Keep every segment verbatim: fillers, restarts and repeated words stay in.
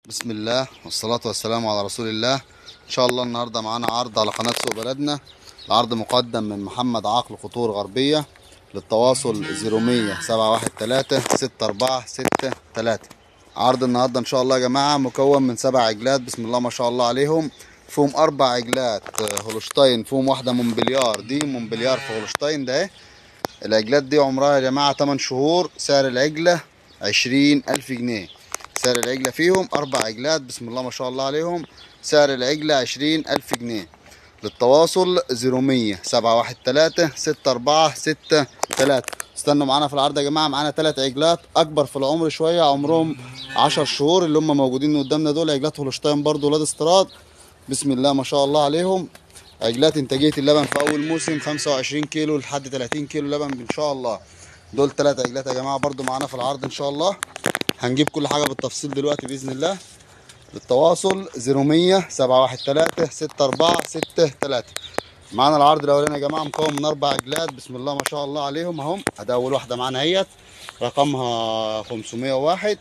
بسم الله والصلاة والسلام على رسول الله. إن شاء الله النهاردة معانا عرض على قناة سوق بلدنا. العرض مقدم من محمد عقل خطور غربية. للتواصل صفر مية سبعة واحد تلاتة ستة أربعة ستة تلاتة. عرض النهاردة إن شاء الله يا جماعة مكون من سبع عجلات بسم الله ما شاء الله عليهم. فيهم أربع عجلات هولشتاين، فيهم واحدة مونبليار، دي مونبليار في هولشتاين ده اهي. العجلات دي عمرها يا جماعة تمن شهور. سعر العجلة عشرين ألف جنيه. سعر العجلة فيهم أربع عجلات بسم الله ما شاء الله عليهم. سعر العجلة عشرين ألف جنيه. للتواصل صفر مية سبعة واحد تلاتة ستة أربعة ستة تلاتة. استنوا معانا في العرض يا جماعة. معانا تلات عجلات أكبر في العمر شوية، عمرهم عشر شهور، اللي هم موجودين قدامنا دول عجلات هولشتاين برضو ولاد استيراد بسم الله ما شاء الله عليهم. عجلات انتاجية اللبن في أول موسم خمسة وعشرين كيلو لحد تلاتين كيلو لبن إن شاء الله. دول تلات عجلات يا جماعة برضو معانا في العرض إن شاء الله. هنجيب كل حاجة بالتفصيل دلوقتي بإذن الله. للتواصل صفر مية سبعة واحد تلاتة ستة أربعة ستة تلاتة. معانا العرض الأولاني يا جماعة مكون من أربع عجلات بسم الله ما شاء الله عليهم أهم. أدي أول واحدة معانا اهيت رقمها خمسمية وواحد.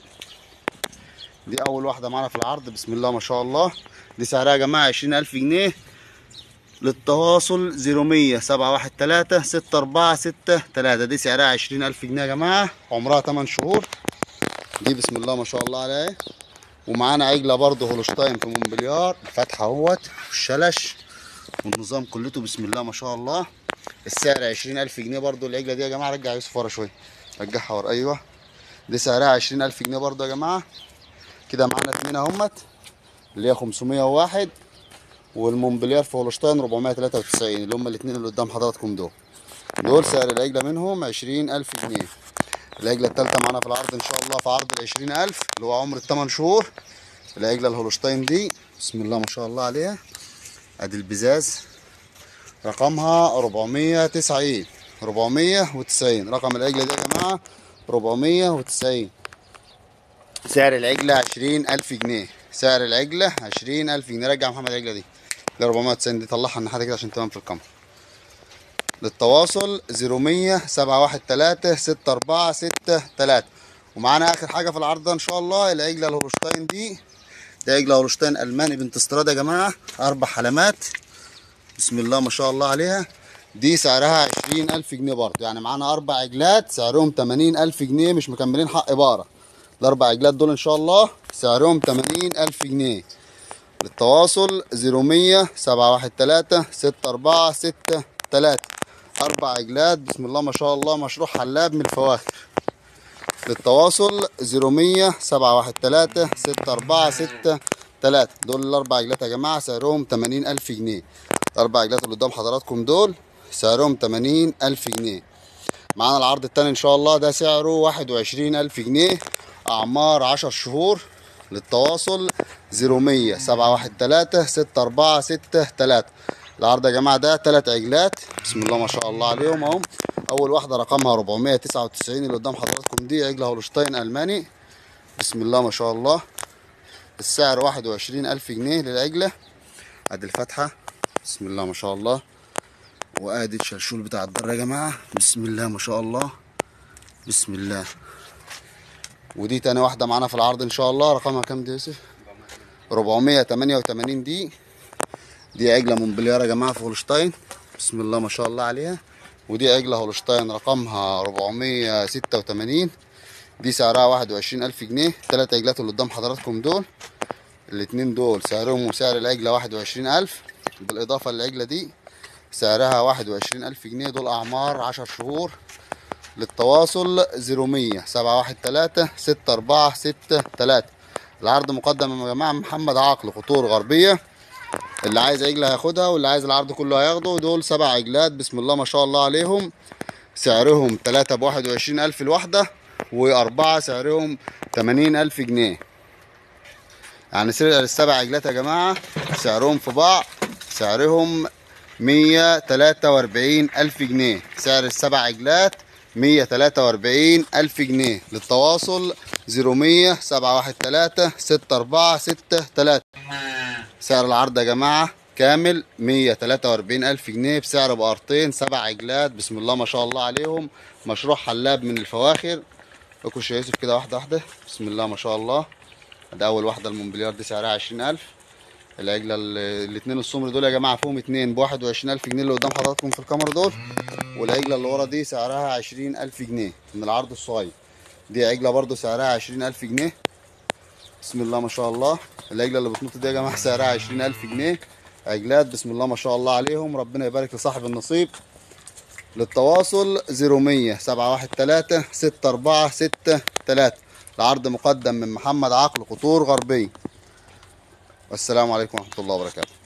دي أول واحدة معانا في العرض بسم الله ما شاء الله. دي سعرها يا جماعة عشرين ألف جنيه. للتواصل صفر مية سبعة واحد تلاتة ستة أربعة ستة تلاتة. دي سعرها عشرين ألف جنيه يا جماعة، عمرها تمن شهور. دي بسم الله ما شاء الله عليها. ومعانا عجلة برضه هولشتاين في مونبليار، الفتحة اهوت والشلش والنظام كلته بسم الله ما شاء الله. السعر عشرين ألف جنيه برضه. العجلة دي يا جماعة رجع يوسف ورا شوية، رجعها ورا، أيوه. دي سعرها عشرين ألف جنيه برضه يا جماعة. كده معانا اتنين اهمت، اللي هي خمسمية وواحد والمونبليار في هولشتاين أربعمية تلاتة وتسعين، اللي هم الاتنين اللي قدام حضراتكم دول. دول سعر العجلة منهم عشرين ألف جنيه. العجلة التالتة معانا في العرض إن شاء الله في عرض العشرين ألف اللي هو عمر التمن شهور. العجلة الهولشتاين دي بسم الله ما شاء الله عليها. أدي البزاز رقمها أربعمية تسعين أربعمية وتسعين. رقم العجلة دي يا جماعة أربعمية وتسعين. سعر العجلة عشرين ألف جنيه. سعر العجلة عشرين ألف جنيه. رجع محمد العجلة دي ل أربعمية وتسعين. دي طلعها الناحية كده عشان تبان في الكاميرا. للتواصل صفر مية سبعة واحد تلاتة ستة أربعة ستة تلاتة. ومعانا آخر حاجة في العرض ده إن شاء الله العجلة الهولشتاين دي. دي عجلة هولشتاين ألماني بنت استيراد يا جماعة، أربع حلمات بسم الله ما شاء الله عليها. دي سعرها عشرين ألف جنيه برضه. يعني معانا أربع عجلات سعرهم تمانين ألف جنيه، مش مكملين حق بقرة. الأربع عجلات دول إن شاء الله سعرهم تمانين ألف جنيه. للتواصل صفر مية سبعة واحد تلاتة ستة أربعة ستة تلاتة. أربع عجلات بسم الله ما شاء الله، مشروع حلاب من الفواخر. للتواصل صفر مية سبعة واحد تلاتة ستة أربعة ستة تلاتة. دول الأربع عجلات يا جماعة سعرهم تمانين ألف جنيه. الأربع عجلات اللي قدام حضراتكم دول سعرهم تمانين ألف جنيه. معانا العرض التاني إن شاء الله ده سعره واحد وعشرين ألف جنيه، أعمار عشر شهور. للتواصل صفر مية سبعة واحد تلاتة ستة أربعة ستة تلاتة. العرض يا جماعة ده تلات عجلات بسم الله ما شاء الله عليهم اهم. أول واحدة رقمها أربعمية تسعة وتسعين اللي قدام حضراتكم دي عجلة هولشتاين ألماني بسم الله ما شاء الله. السعر واحد وعشرين ألف جنيه للعجلة. أدي الفتحة بسم الله ما شاء الله. وأدي الشلشول بتاع الضر يا جماعة بسم الله ما شاء الله بسم الله. ودي تاني واحدة معانا في العرض إن شاء الله رقمها كام دي يا يوسف؟ أربعمية تمانية وتمانين. دي دي عجلة مونبليار يا جماعة في هولشتاين بسم الله ما شاء الله عليها. ودي عجلة هولشتاين رقمها أربعمية ستة وتمانين. دي سعرها واحد وعشرين ألف جنيه. تلات عجلات اللي قدام حضراتكم دول الاتنين دول سعرهم وسعر العجلة واحد وعشرين ألف، بالإضافة للعجلة دي سعرها واحد وعشرين ألف جنيه. دول أعمار عشر شهور. للتواصل صفر مية سبعة واحد تلاتة ستة أربعة ستة تلاتة. العرض مقدم يا جماعة محمد عقل خطور غربية. اللي عايز عجلة هياخدها واللي عايز العرض كله هياخده. دول سبع عجلات بسم الله ما شاء الله عليهم. سعرهم تلاتة بواحد وعشرين ألف الواحدة، وأربعة سعرهم تمانين ألف جنيه. يعني سعر السبع عجلات يا جماعة سعرهم في بعض سعرهم مية تلاتة وأربعين ألف جنيه. سعر السبع عجلات مية تلاتة وأربعين ألف جنيه. للتواصل صفر مية سبعة واحد تلاتة ستة أربعة ستة تلاتة. سعر العرض يا جماعة كامل مية تلاتة وأربعين ألف جنيه بسعر بقرتين سبع عجلات بسم الله ما شاء الله عليهم. مشروع حلاب من الفواخر. اكرش يا يوسف كده واحدة واحدة بسم الله ما شاء الله. ده اول واحده المونبليار دي سعرها عشرين الف. العجله الاثنين السمر دول يا جماعه فيهم اتنين بواحد وعشرين الف جنيه اللي قدام حضراتكم في الكاميرا دول. والعجله اللي ورا دي سعرها عشرين الف جنيه من العرض الصغير. دي عجله برضو سعرها عشرين الف جنيه. بسم الله ما شاء الله. العجله اللي بتنط دي يا جماعه سعرها عشرين الف جنيه. عجلات بسم الله ما شاء الله عليهم، ربنا يبارك لصاحب النصيب. للتواصل صفر مية سبعة واحد تلاتة ستة أربعة ستة تلاتة. العرض مقدم من محمد عقل قطور غربية. والسلام عليكم ورحمة الله وبركاته.